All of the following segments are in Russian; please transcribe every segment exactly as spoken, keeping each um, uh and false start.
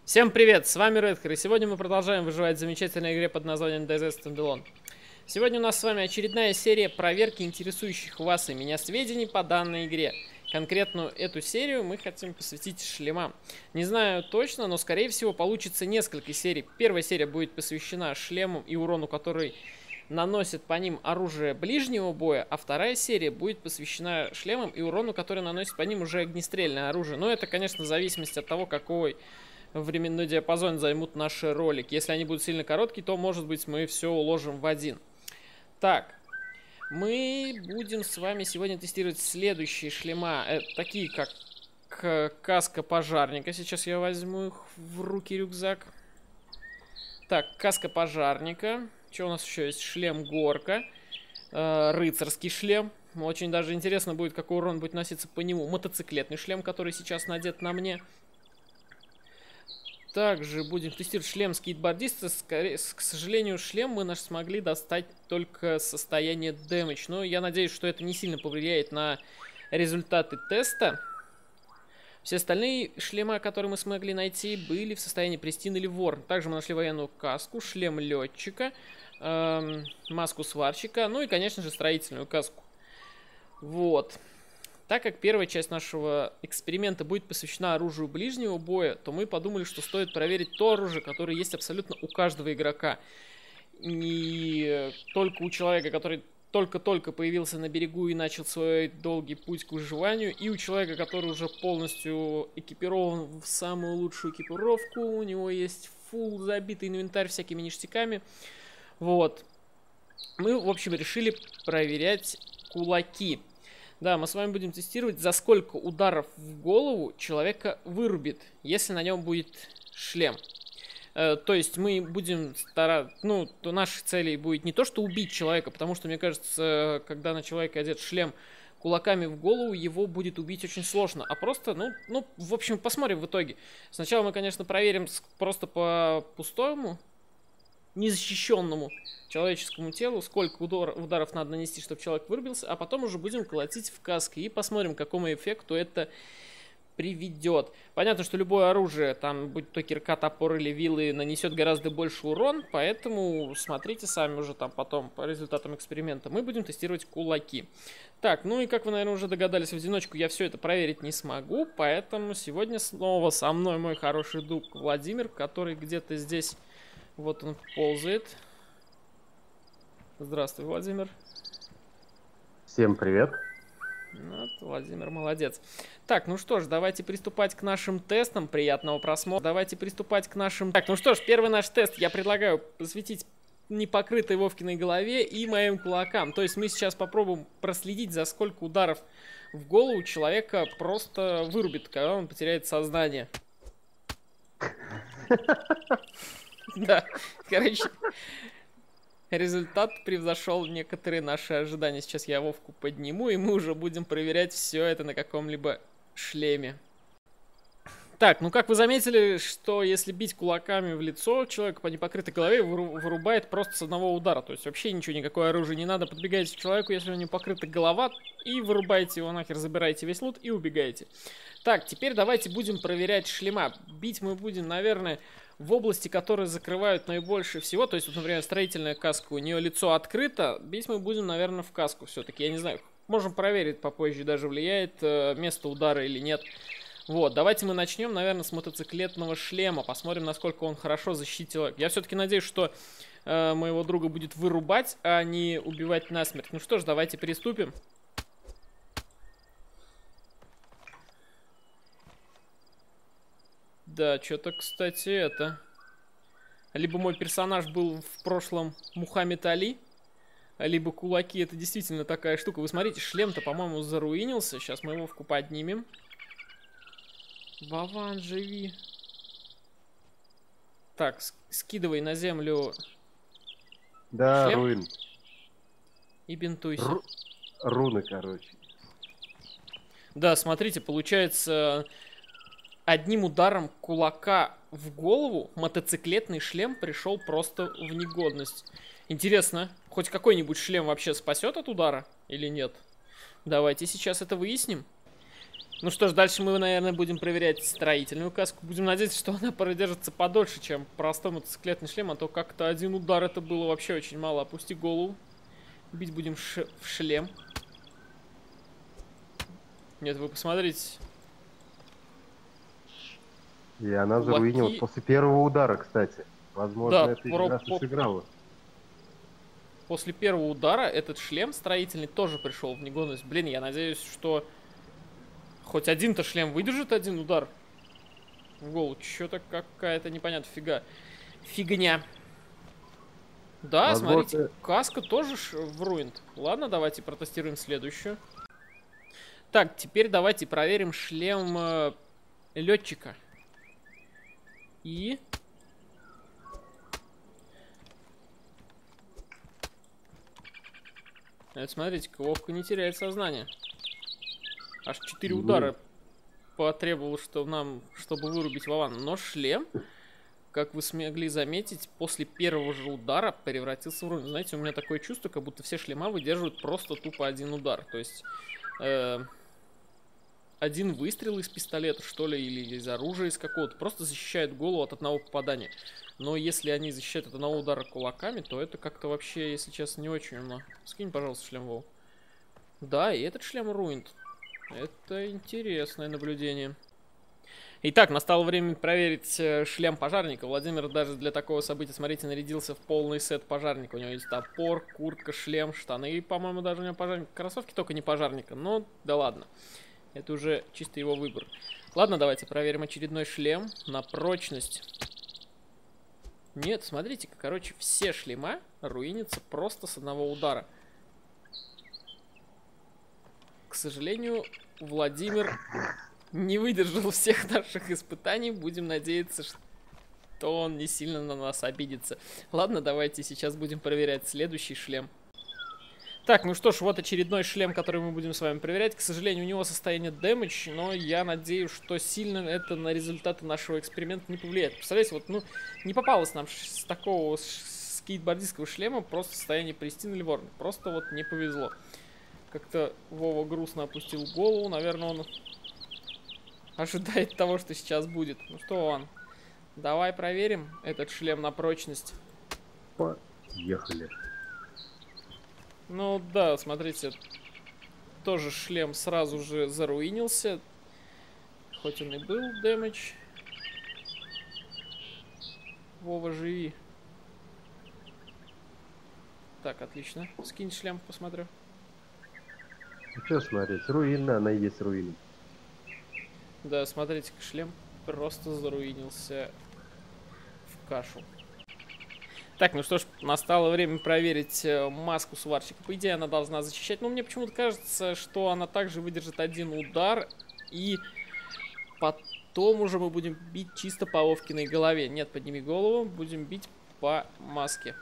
Всем привет, с вами Редхер, и сегодня мы продолжаем выживать в замечательной игре под названием ди зет Standalone. Сегодня у нас с вами очередная серия проверки интересующих вас и меня сведений по данной игре. Конкретно эту серию мы хотим посвятить шлемам. Не знаю точно, но скорее всего получится несколько серий. Первая серия будет посвящена шлемам и урону, который наносит по ним оружие ближнего боя, а вторая серия будет посвящена шлемам и урону, который наносит по ним уже огнестрельное оружие. Но это, конечно, в зависимости от того, какой временной диапазон займут наши ролики. Если они будут сильно короткие, то, может быть, мы все уложим в один. Так, мы будем с вами сегодня тестировать следующие шлема. Это такие, как каска пожарника. Сейчас я возьму их в руки, рюкзак. Так, каска пожарника. Что у нас еще есть? Шлем горка. Э, рыцарский шлем. Очень даже интересно будет, какой урон будет носиться по нему. Мотоциклетный шлем, который сейчас надет на мне. Также будем тестировать шлем скейтбордиста. Скорее, к сожалению, шлем мы наш смогли достать только состояние damage. Но я надеюсь, что это не сильно повлияет на результаты теста. Все остальные шлема, которые мы смогли найти, были в состоянии Престин или Ворн. Также мы нашли военную каску, шлем летчика, эм, маску сварщика, ну и, конечно же, строительную каску. Вот. Так как первая часть нашего эксперимента будет посвящена оружию ближнего боя, то мы подумали, что стоит проверить то оружие, которое есть абсолютно у каждого игрока. Не только у человека, который только-только появился на берегу и начал свой долгий путь к выживанию, и у человека, который уже полностью экипирован в самую лучшую экипировку, у него есть фулл забитый инвентарь всякими ништяками. Вот. Мы, в общем, решили проверять кулаки. Да, мы с вами будем тестировать, за сколько ударов в голову человека вырубит, если на нем будет шлем. Э, то есть мы будем стараться, ну, то нашей целью будет не то, что убить человека, потому что, мне кажется, когда на человека одет шлем кулаками в голову, его будет убить очень сложно. А просто, ну, ну, в общем, посмотрим в итоге. Сначала мы, конечно, проверим просто по пустому, незащищенному человеческому телу, сколько удар, ударов надо нанести, чтобы человек вырубился, а потом уже будем колотить в каске и посмотрим, к какому эффекту это приведет. Понятно, что любое оружие, там, будь то кирка, топор или вилы, нанесет гораздо больше урон, поэтому смотрите сами уже там потом по результатам эксперимента. Мы будем тестировать кулаки. Так, ну и как вы, наверное, уже догадались, в одиночку я все это проверить не смогу, поэтому сегодня снова со мной мой хороший друг Владимир, который где-то здесь, вот он ползает. Здравствуй, Владимир. Всем привет. Вот, Владимир молодец. Так, ну что ж, давайте приступать к нашим тестам. Приятного просмотра. Давайте приступать к нашим... Так, ну что ж, первый наш тест я предлагаю посвятить непокрытой Вовкиной голове и моим кулакам. То есть мы сейчас попробуем проследить, за сколько ударов в голову человека просто вырубит, когда он потеряет сознание. Да, короче... Результат превзошел некоторые наши ожидания. Сейчас я Вовку подниму, и мы уже будем проверять все это на каком-либо шлеме. Так, ну как вы заметили, что если бить кулаками в лицо, человек по непокрытой голове вырубает просто с одного удара. То есть вообще ничего, никакое оружие не надо. Подбегаете к человеку, если у него покрыта голова, и вырубаете его нахер, забираете весь лут и убегаете. Так, теперь давайте будем проверять шлема. Бить мы будем, наверное... в области, которые закрывают наибольше всего, то есть, вот, например, строительная каска, у нее лицо открыто, бить мы будем, наверное, в каску все-таки, я не знаю, можем проверить попозже, даже влияет э, место удара или нет. Вот, давайте мы начнем, наверное, с мотоциклетного шлема, посмотрим, насколько он хорошо защитил. Я все-таки надеюсь, что э, моего друга будет вырубать, а не убивать насмерть. Ну что ж, давайте приступим. Да, что-то, кстати, это... Либо мой персонаж был в прошлом Мухаммед Али, либо кулаки. Это действительно такая штука. Вы смотрите, шлем-то, по-моему, заруинился. Сейчас мы Вовку поднимем. Вован, живи. Так, скидывай на землю Да, шлем. руин. И бинтуйся. Ру... Руны, короче. Да, смотрите, получается... Одним ударом кулака в голову мотоциклетный шлем пришел просто в негодность. Интересно, хоть какой-нибудь шлем вообще спасет от удара или нет? Давайте сейчас это выясним. Ну что ж, дальше мы, наверное, будем проверять строительную каску. Будем надеяться, что она продержится подольше, чем простой мотоциклетный шлем, а то как-то один удар это было вообще очень мало. Опусти голову. Бить будем ш в шлем. Нет, вы посмотрите. И она Кулаки... заруинилась после первого удара, кстати. Возможно, Да, это про... игра и сыграла. После первого удара этот шлем строительный тоже пришел в негодность. Блин, я надеюсь, что хоть один-то шлем выдержит один удар в голову. Что-то какая-то непонятная фига. Фигня. Да, Возможно... смотрите, каска тоже в руинт. Ладно, давайте протестируем следующую. Так, теперь давайте проверим шлем э, летчика. И... Это, смотрите-ка, Вовка не теряет сознание. Аж четыре удара потребовалось, что нам, чтобы вырубить Вована. Но шлем, как вы смогли заметить, после первого же удара превратился в руин. Знаете, у меня такое чувство, как будто все шлема выдерживают просто тупо один удар. То есть... Э один выстрел из пистолета, что ли, или из оружия из какого-то, просто защищает голову от одного попадания. Но если они защищают от одного удара кулаками, то это как-то вообще, если честно, не очень умно. Скинь, пожалуйста, шлем, Вов. Да, и этот шлем руинт. Это интересное наблюдение. Итак, настало время проверить э, шлем пожарника. Владимир даже для такого события, смотрите, нарядился в полный сет пожарника. У него есть топор, куртка, шлем, штаны. И, по-моему, даже у него пожарник. Кроссовки только не пожарника. Но да ладно. Это уже чисто его выбор. Ладно, давайте проверим очередной шлем на прочность. Нет, смотрите-ка, короче, все шлема руинятся просто с одного удара. К сожалению, Владимир не выдержал всех наших испытаний. Будем надеяться, что он не сильно на нас обидится. Ладно, давайте сейчас будем проверять следующий шлем. Так, ну что ж, вот очередной шлем, который мы будем с вами проверять. К сожалению, у него состояние damage, но я надеюсь, что сильно это на результаты нашего эксперимента не повлияет. Представляете, вот, ну, не попалось нам с такого скейтбордистского шлема просто состояние Престин или Ворн. Просто вот не повезло. Как-то Вова грустно опустил голову, наверное, он ожидает того, что сейчас будет. Ну что, Вован, давай проверим этот шлем на прочность. Поехали. Ну да, смотрите, тоже шлем сразу же заруинился. Хоть он и был дэмэдж. Вова, живи. Так, отлично. Скинь шлем, посмотрю. Ну что смотреть, руина, она и есть руина. Да, смотрите, шлем просто заруинился в кашу. Так, ну что ж, настало время проверить э, маску сварщика. По идее, она должна защищать. Но мне почему-то кажется, что она также выдержит один удар. И потом уже мы будем бить чисто по Вовкиной голове. Нет, подними голову. Будем бить по маске.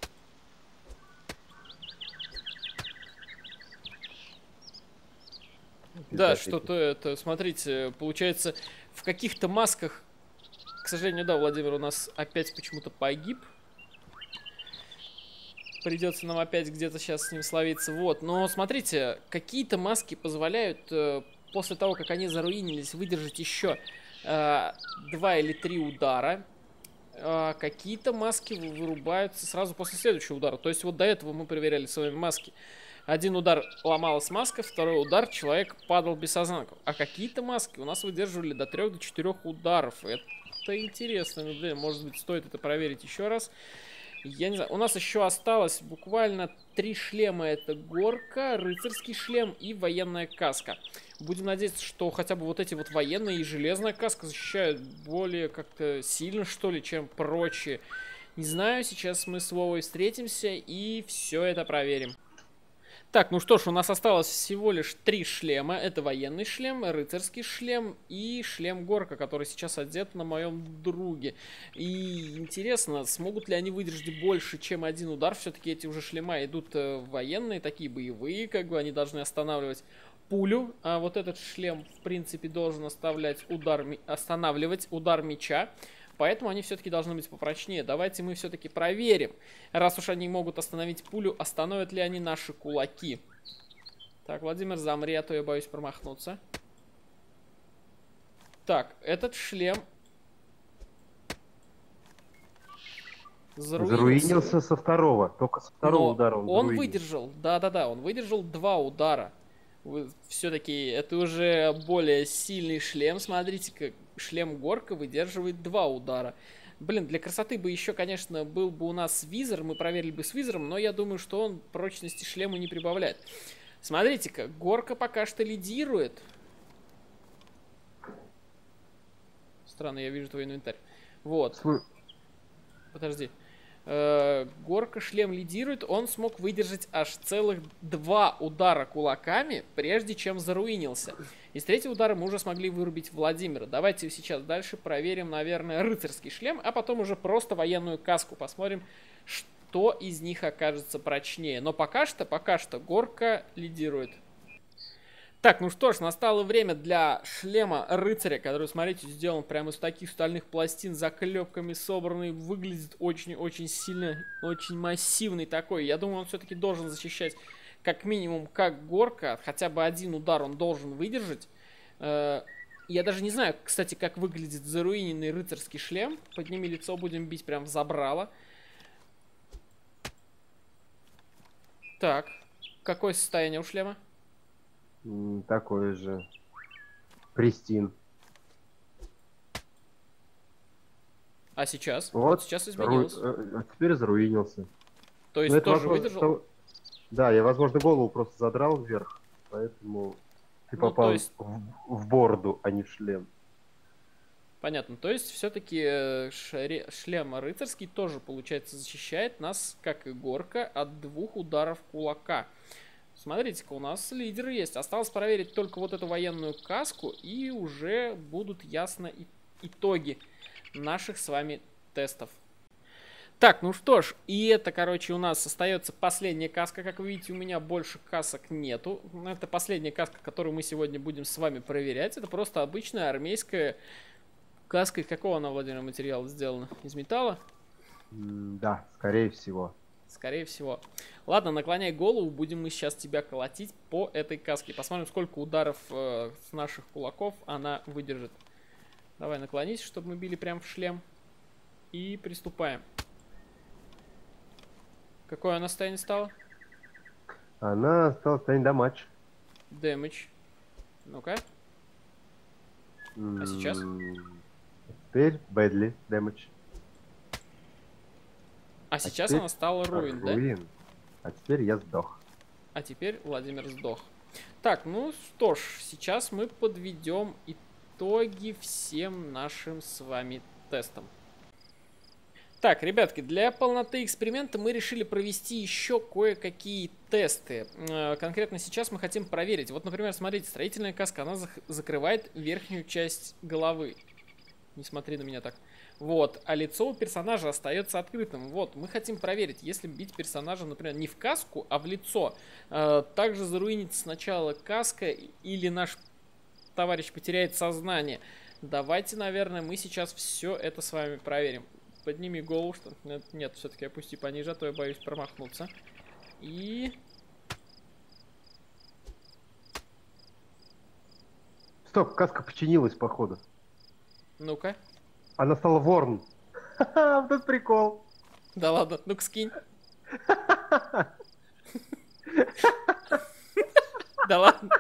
Да, что-то это, смотрите, получается, в каких-то масках, к сожалению, да, Владимир у нас опять почему-то погиб. Придется нам опять где-то сейчас с ним словиться. Вот, но смотрите, какие-то маски позволяют э, после того, как они заруинились, выдержать еще э, два или три удара. Э, какие-то маски вырубаются сразу после следующего удара. То есть вот до этого мы проверяли с вами маски. Один удар ломалась маска, второй удар человек падал без сознания. А какие-то маски у нас выдерживали до трех, до четырех ударов. Это интересно. Ну, блин, может быть, стоит это проверить еще раз. Я не знаю, у нас еще осталось буквально три шлема. Это горка, рыцарский шлем и военная каска. Будем надеяться, что хотя бы вот эти вот военные и железная каска защищают более как-то сильно, что ли, чем прочие. Не знаю, сейчас мы с Вовой встретимся и все это проверим. Так, ну что ж, у нас осталось всего лишь три шлема. Это военный шлем, рыцарский шлем и шлем горка, который сейчас одет на моем друге. И интересно, смогут ли они выдержать больше, чем один удар? Все-таки эти уже шлема идут э, военные, такие боевые, как бы они должны останавливать пулю. А вот этот шлем, в принципе, должен оставлять удар, останавливать удар меча. Поэтому они все-таки должны быть попрочнее. Давайте мы все-таки проверим. Раз уж они могут остановить пулю, остановят ли они наши кулаки. Так, Владимир, замри, а то я боюсь промахнуться. Так, этот шлем заруинился. Заруинился со второго. Только со второго Но удара он он заруинился. выдержал, да-да-да, он выдержал два удара. Все-таки это уже более сильный шлем. Смотрите, как шлем Горка выдерживает два удара. Блин, для красоты бы еще, конечно, был бы у нас визор. Мы проверили бы с визором, но я думаю, что он прочности шлему не прибавляет. Смотрите-ка, Горка пока что лидирует. Странно, я вижу твой инвентарь. Вот. Свой... Подожди. Горка шлем лидирует, он смог выдержать аж целых два удара кулаками, прежде чем заруинился. И с третьего удара мы уже смогли вырубить Владимира. Давайте сейчас дальше проверим, наверное, рыцарский шлем, а потом уже просто военную каску. Посмотрим, что из них окажется прочнее. Но пока что, пока что Горка лидирует. Так, ну что ж, настало время для шлема рыцаря, который, смотрите, сделан прямо из таких стальных пластин, заклепками собранный, выглядит очень-очень сильно, очень массивный такой. Я думаю, он все-таки должен защищать как минимум как Горка, хотя бы один удар он должен выдержать. Я даже не знаю, кстати, как выглядит заруиненный рыцарский шлем. Подними лицо, будем бить прям в забрало. Так, какое состояние у шлема? Такой же. Пристин. А сейчас? Вот, Вот сейчас изменилось. Ру... А теперь заруинился. То есть Но тоже вопрос, выдержал? что... Да, я, возможно, голову просто задрал вверх, поэтому ты ну, попал есть... в, в бороду, а не в шлем. Понятно. То есть все-таки шре... шлем рыцарский тоже, получается, защищает нас, как и Горка, от двух ударов кулака. Смотрите-ка, у нас лидер есть. Осталось проверить только вот эту военную каску, и уже будут ясны итоги наших с вами тестов. Так, ну что ж, и это, короче, у нас остается последняя каска. Как вы видите, у меня больше касок нету. Это последняя каска, которую мы сегодня будем с вами проверять. Это просто обычная армейская каска. Из какого она, Владимир, материала сделана? Из металла? М да, скорее всего. Скорее всего. Ладно, наклоняй голову, будем мы сейчас тебя колотить по этой каске. Посмотрим, сколько ударов э, с наших кулаков она выдержит. Давай, наклонись, чтобы мы били прям в шлем. И приступаем. Какое она состояние стало? Она стала состояние дамаг. Дэмэдж. Ну-ка. А сейчас? Теперь бэдли дэмэдж. А сейчас теперь... она стала руин, да? Руин. А теперь я сдох. А теперь Владимир сдох. Так, ну что ж, сейчас мы подведем итоги всем нашим с вами тестам. Так, ребятки, для полноты эксперимента мы решили провести еще кое-какие тесты. Конкретно сейчас мы хотим проверить. Вот, например, смотрите, строительная каска, она закрывает верхнюю часть головы. Не смотри на меня так. Вот, а лицо у персонажа остается открытым. Вот, мы хотим проверить, если бить персонажа, например, не в каску, а в лицо. Э, также заруинится сначала каска или наш товарищ потеряет сознание. Давайте, наверное, мы сейчас все это с вами проверим. Подними голову, что... Нет, нет все-таки опусти пониже, а то я боюсь промахнуться. И... Стоп, каска починилась, походу. Ну-ка. Она стала ворн. Ха-ха, вот это прикол. Да ладно, ну-ка скинь. Да ладно.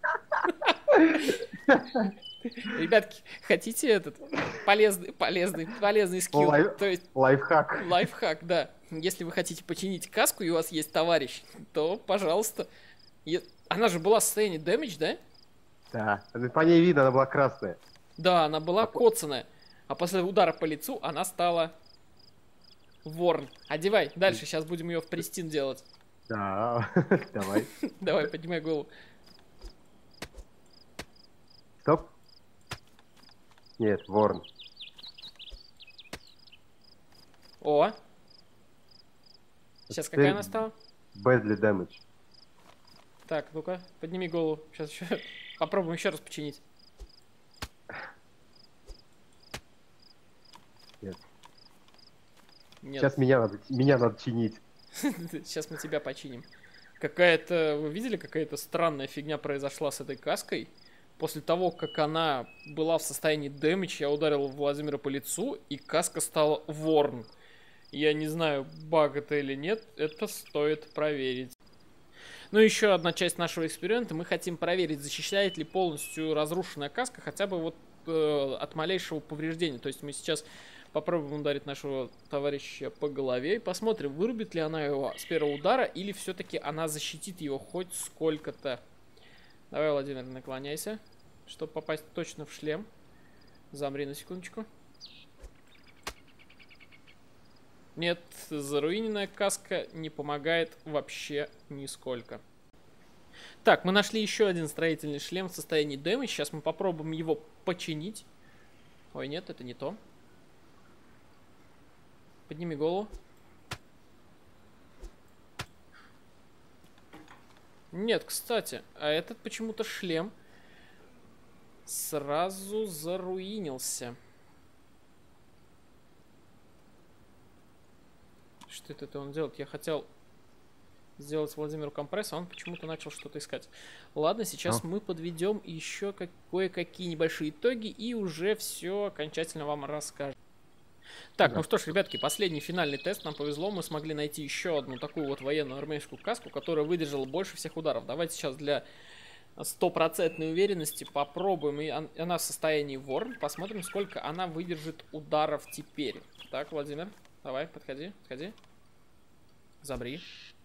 Ребятки, хотите этот полезный, полезный, полезный скилл? Лайф... То есть лайфхак. Лайфхак, да. Если вы хотите починить каску и у вас есть товарищ, то, пожалуйста. И... Она же была в состоянии дэмэдж, да? Да, по ней видно, она была красная. Да, она была а коцаная. А после удара по лицу она стала ворн. Одевай, дальше, сейчас будем ее в пристин делать. Да, давай. Давай, поднимай голову. Стоп. Нет, ворн. О. Сейчас какая она стала? Бэдли дэмэдж. Так, ну-ка, подними голову. Сейчас еще попробуем еще раз починить. Нет. Нет. Сейчас меня надо, меня надо чинить. Сейчас мы тебя починим. Какая-то... Вы видели, какая-то странная фигня произошла с этой каской? После того, как она была в состоянии дэмэдж, я ударил Владимира по лицу, и каска стала ворн. Я не знаю, баг это или нет, это стоит проверить. Ну, еще одна часть нашего эксперимента. Мы хотим проверить, защищает ли полностью разрушенная каска хотя бы вот э, от малейшего повреждения. То есть мы сейчас попробуем ударить нашего товарища по голове и посмотрим, вырубит ли она его с первого удара или все-таки она защитит его хоть сколько-то. Давай, Владимир, наклоняйся, чтобы попасть точно в шлем. Замри на секундочку. Нет, заруиненная каска не помогает вообще нисколько. Так, мы нашли еще один строительный шлем в состоянии дэмэдж. Сейчас мы попробуем его починить. Ой, нет, это не то. Подними голову. Нет, кстати, а этот почему-то шлем сразу заруинился. Что это он делает? Я хотел сделать Владимиру компресс, а он почему-то начал что-то искать. Ладно, сейчас а? мы подведем еще кое-какие небольшие итоги и уже все окончательно вам расскажем. Так, да. Ну что ж, ребятки, последний финальный тест. Нам повезло, мы смогли найти еще одну такую вот военную армейскую каску, которая выдержала больше всех ударов. Давайте сейчас для стопроцентной уверенности попробуем. И она в состоянии ворн. Посмотрим, сколько она выдержит ударов теперь. Так, Владимир, давай, подходи, подходи. Забри.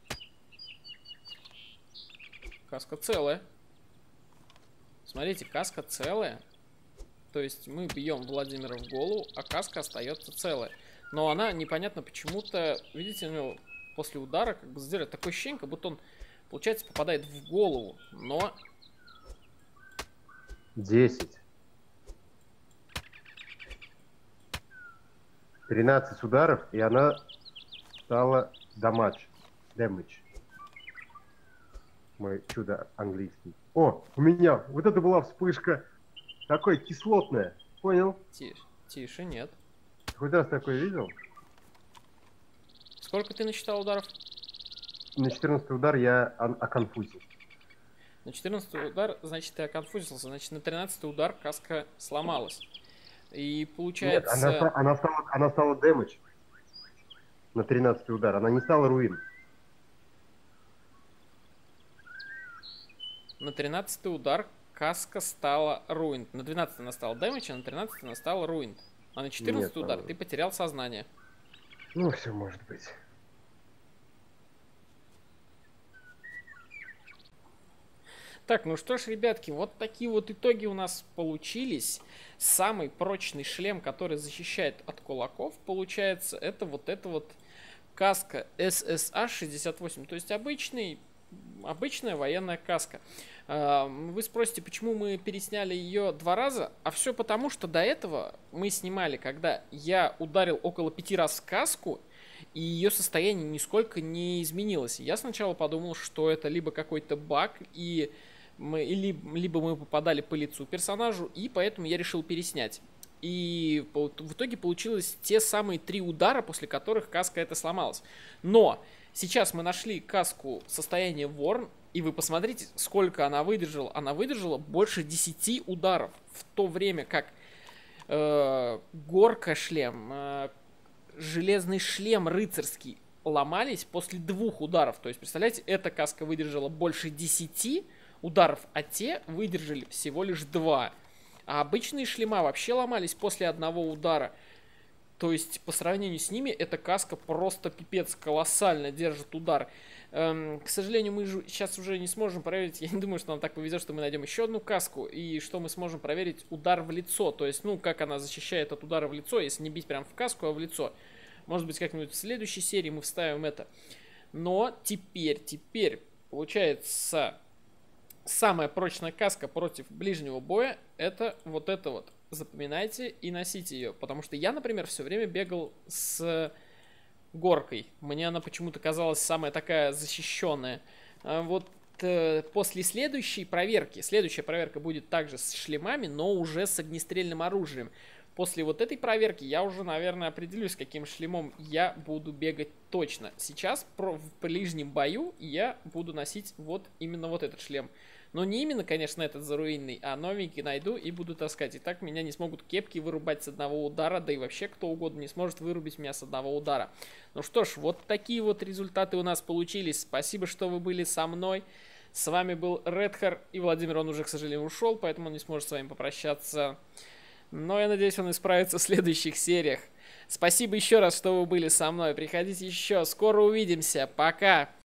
Каска целая. Смотрите, каска целая. То есть мы бьем Владимира в голову, а каска остается целая. Но она непонятно почему-то, видите, ну, после удара как бы сделает такое ощущение, как будто он, получается, попадает в голову. Но... десять. тринадцать ударов, и она стала дамадж. Дэмэдж. Мой чудо английский. О, у меня вот это была вспышка. Такое кислотное. Понял? Тише, тише, нет. Ты хоть раз такое видел? Сколько ты насчитал ударов? На четырнадцатый удар я оконфузил. На четырнадцатый удар, значит, ты оконфузился. Значит, на тринадцатый удар каска сломалась. И получается... Нет, она, она стала, она стала дэмэдж. На тринадцатый удар. Она не стала руин. На тринадцатый удар каска стала руин. На двенадцатый она стала дэмэдж, а на тринадцатый она стала руин. А на четырнадцатый удар ты потерял сознание. Ну, все может быть. Так, ну что ж, ребятки, вот такие вот итоги у нас получились. Самый прочный шлем, который защищает от кулаков, получается, это вот эта вот каска эс эс а шестьдесят восемь. То есть обычный, обычная военная каска. Вы спросите, почему мы пересняли ее два раза? А все потому, что до этого мы снимали, когда я ударил около пяти раз в каску, и ее состояние нисколько не изменилось. Я сначала подумал, что это либо какой-то баг, и мы, либо мы попадали по лицу персонажу, и поэтому я решил переснять. И в итоге получилось те самые три удара, после которых каска эта сломалась. Но сейчас мы нашли каску состояния ворн, и вы посмотрите, сколько она выдержала. Она выдержала больше десяти ударов, в то время как э, горка шлем, э, железный шлем рыцарский ломались после двух ударов. То есть, представляете, эта каска выдержала больше десяти ударов, а те выдержали всего лишь два. А обычные шлема вообще ломались после одного удара. То есть, по сравнению с ними, эта каска просто пипец колоссально держит удар. Эм, к сожалению, мы же сейчас уже не сможем проверить. Я не думаю, что нам так повезет, что мы найдем еще одну каску. И что мы сможем проверить удар в лицо. То есть, ну, как она защищает от удара в лицо, если не бить прям в каску, а в лицо. Может быть, как-нибудь в следующей серии мы вставим это. Но теперь, теперь, получается, самая прочная каска против ближнего боя, это вот это вот. Запоминайте и носите ее. Потому что я, например, все время бегал с горкой. Мне она почему-то казалась самая такая защищенная. А вот э, после следующей проверки, следующая проверка будет также с шлемами, но уже с огнестрельным оружием. После вот этой проверки я уже, наверное, определюсь, с каким шлемом я буду бегать точно. Сейчас про, в ближнем бою я буду носить вот именно вот этот шлем. Но не именно, конечно, этот заруинный, а новенький найду и буду таскать. И так меня не смогут кепки вырубать с одного удара, да и вообще кто угодно не сможет вырубить меня с одного удара. Ну что ж, вот такие вот результаты у нас получились. Спасибо, что вы были со мной. С вами был Редхар, и Владимир, он уже, к сожалению, ушел, поэтому он не сможет с вами попрощаться. Но я надеюсь, он исправится в следующих сериях. Спасибо еще раз, что вы были со мной. Приходите еще. Скоро увидимся. Пока.